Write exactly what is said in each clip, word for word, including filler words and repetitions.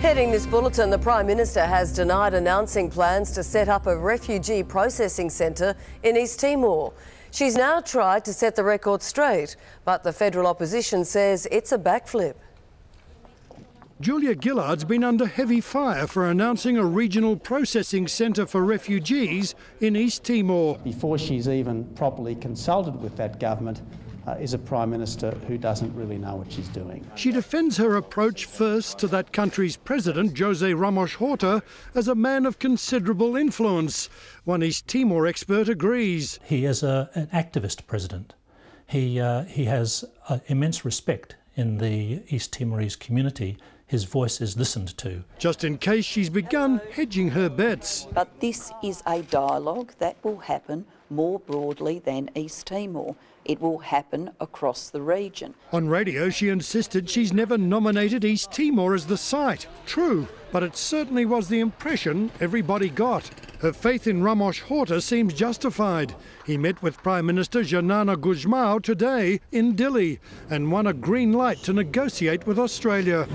Heading this bulletin, the Prime Minister has denied announcing plans to set up a refugee processing centre in East Timor. She's now tried to set the record straight, but the federal opposition says it's a backflip. Julia Gillard's been under heavy fire for announcing a regional processing centre for refugees in East Timor. Before she's even properly consulted with that government, uh, is a Prime Minister who doesn't really know what she's doing. She defends her approach first to that country's president, Jose Ramos Horta, as a man of considerable influence. One East Timor expert agrees. He is a, an activist president. He, uh, he has uh, immense respect in the East Timorese community. His voice is listened to. Just in case she's begun hedging her bets. But this is a dialogue that will happen more broadly than East Timor. It will happen across the region. On radio, she insisted she's never nominated East Timor as the site. True, but it certainly was the impression everybody got. Her faith in Ramos Horta seems justified. He met with Prime Minister Janana Guzmão today in Dili and won a green light to negotiate with Australia.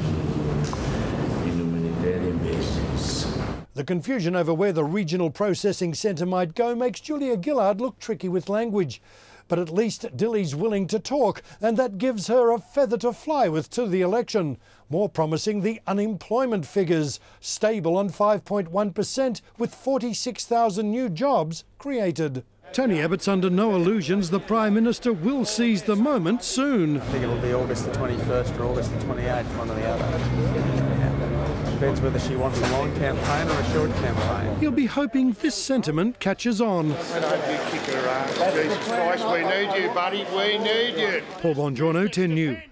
The confusion over where the regional processing centre might go makes Julia Gillard look tricky with language. But at least Dili's willing to talk, and that gives her a feather to fly with to the election. More promising, the unemployment figures, stable on five point one percent with forty-six thousand new jobs created. Tony Abbott's under no illusions the Prime Minister will seize the moment soon. I think it'll be August the twenty-first or August the twenty-eighth, one or the other. Depends whether she wants a long campaign or a short campaign. He'll be hoping this sentiment catches on. I hope you kick her ass. Jesus Christ, we need you, buddy. We need you. Paul Bongiorno, ten News.